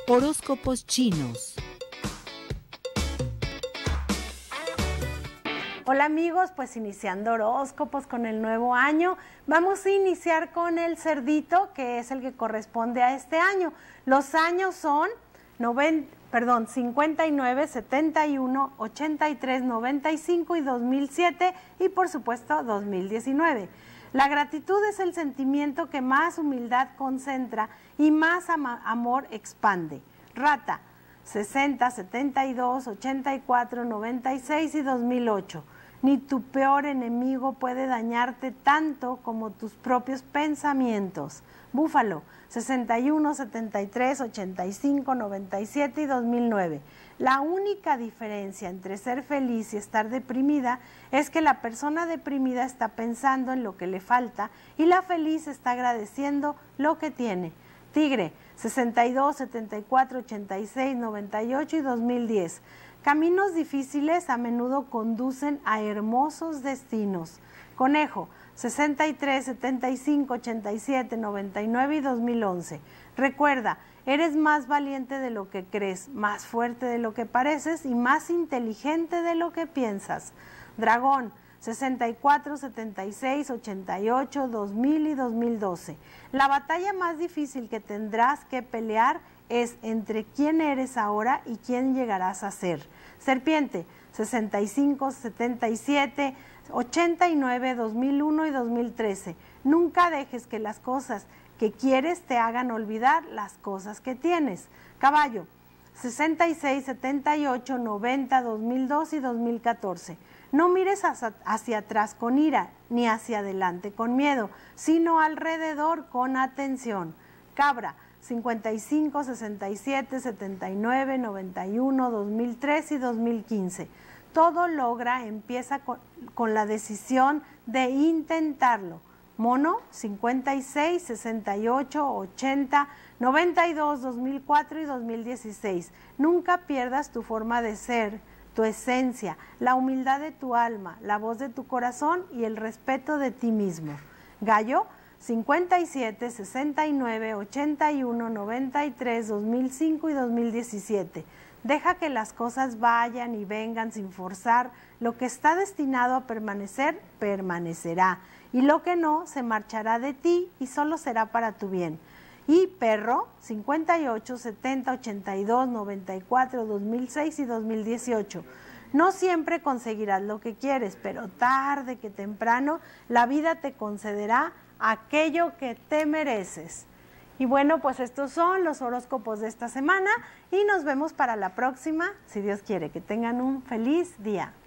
Horóscopos chinos. Hola amigos, pues iniciando horóscopos con el nuevo año, vamos a iniciar con el cerdito, que es el que corresponde a este año. Los años son 59, 71, 83, 95 y 2007 y por supuesto 2019. La gratitud es el sentimiento que más humildad concentra y más amor expande. Rata, 60, 72, 84, 96 y 2008. Ni tu peor enemigo puede dañarte tanto como tus propios pensamientos. Búfalo, 61, 73, 85, 97 y 2009. La única diferencia entre ser feliz y estar deprimida es que la persona deprimida está pensando en lo que le falta y la feliz está agradeciendo lo que tiene. Tigre, 62, 74, 86, 98 y 2010. Caminos difíciles a menudo conducen a hermosos destinos. Conejo, 63, 75, 87, 99 y 2011. Recuerda, eres más valiente de lo que crees, más fuerte de lo que pareces y más inteligente de lo que piensas. Dragón, 64, 76, 88, 2000 y 2012. La batalla más difícil que tendrás que pelear es entre quién eres ahora y quién llegarás a ser. Serpiente, 65, 77, 89, 2001 y 2013. Nunca dejes que las cosas que quieres te hagan olvidar las cosas que tienes. Caballo, 66, 78, 90, 2002 y 2014. No mires hacia atrás con ira, ni hacia adelante con miedo, sino alrededor con atención. Cabra, 55, 67, 79, 91, 2003 y 2015. Todo empieza con la decisión de intentarlo. Mono, 56, 68, 80, 92, 2004 y 2016. Nunca pierdas tu forma de ser, tu esencia, la humildad de tu alma, la voz de tu corazón y el respeto de ti mismo. Gallo, 57, 69, 81, 93, 2005 y 2017. Deja que las cosas vayan y vengan sin forzar. Lo que está destinado a permanecer, permanecerá. Y lo que no, se marchará de ti y solo será para tu bien. Y Perro, 58, 70, 82, 94, 2006 y 2018. No siempre conseguirás lo que quieres, pero tarde que temprano la vida te concederá aquello que te mereces. Y bueno, pues estos son los horóscopos de esta semana y nos vemos para la próxima, si Dios quiere. Que tengan un feliz día.